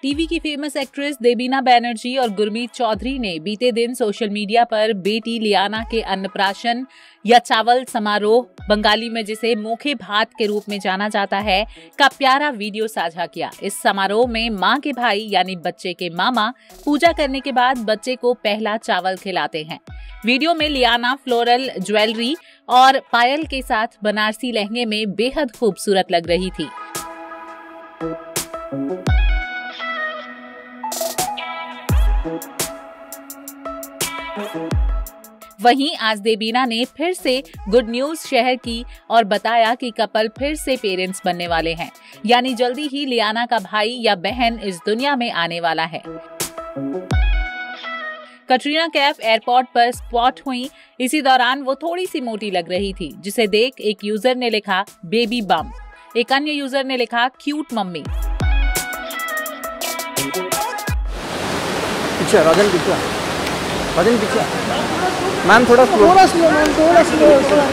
TV की famous actress Debina Banerjee और गुरमीत चौधरी ने बीते दिन सोशल मीडिया पर बेटी लियाना के अन्नप्राशन या चावल समारोह, बंगाली में जिसे मोखे भात के रूप में जाना जाता है, का प्यारा वीडियो साझा किया। इस समारोह में मां के भाई यानी बच्चे के मामा पूजा करने के बाद बच्चे को पहला चावल खिलाते हैं। वीडियो में लियाना फ्लोरल ज्वेलरी और पायल के साथ बनारसी लहंगे में बेहद खूबसूरत लग रही थी। वहीं आज देबीना ने फिर से गुड न्यूज शेयर की और बताया कि कपल फिर से पेरेंट्स बनने वाले हैं, यानी जल्दी ही लियाना का भाई या बहन इस दुनिया में आने वाला है। कटरीना कैफ एयरपोर्ट पर स्पॉट हुई। इसी दौरान वो थोड़ी सी मोटी लग रही थी, जिसे देख एक यूजर ने लिखा बेबी बम, एक अन्य यूजर ने लिखा क्यूट मम्मी। मैम थोड़ा स्लो मैम, थोड़ा स्लो।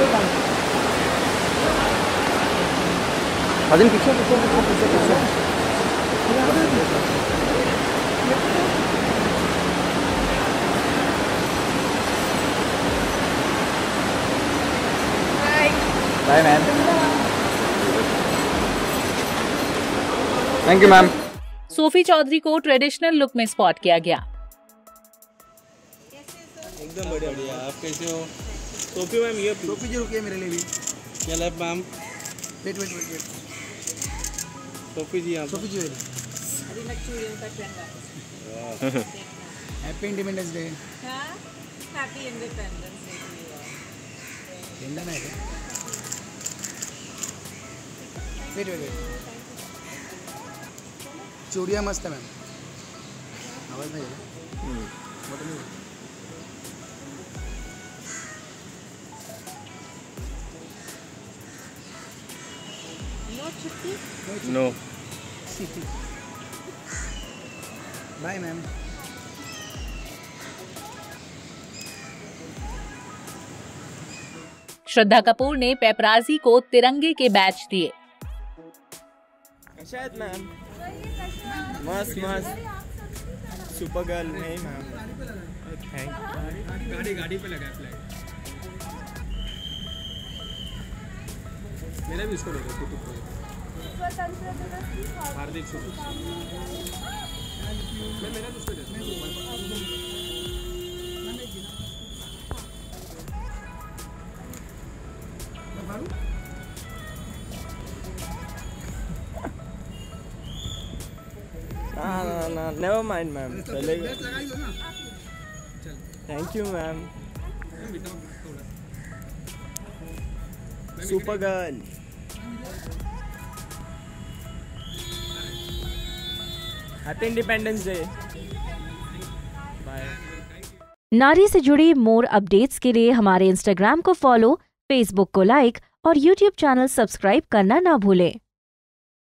वजन पीछे। Bye ma'am. Thank you ma'am. Sophie Choudhary को ट्रेडिशनल लुक में स्पॉट किया गया। एकदम बढ़िया। आप कैसे हो? सोफी मैम, ये सोफी जी रुकिए मेरे लिए भी। क्या lab ma'am? Wait. Sophie ji, आप Sophie ji happy Independence Day. Happy Independence Day to you. Indian है क्या? वेट। चूड़िया मस्त है मैम। आवाज नहीं है। No. Bye ma'am. Shraddha Kapoor ने पेपराजी को तिरंगे के बैच दिए। शायद मैम मस्त सुपर गर्ल नहीं मैम। थैंक गाड़ी पे लगा फ्लैग। मेरा भी इसको लगा स्वतंत्रता दिवस की हार्दिक शुभकामनाएं। मैं मेरा तो उसको ना नेवर माइंड मैम, चलेगा। Thank you ma'am. Super girl. Happy Independence Day. Bye. नारी से जुड़ी मोर अपडेट्स के लिए हमारे इंस्टाग्राम को फॉलो, फेसबुक को लाइक और यूट्यूब चैनल सब्सक्राइब करना ना भूलें।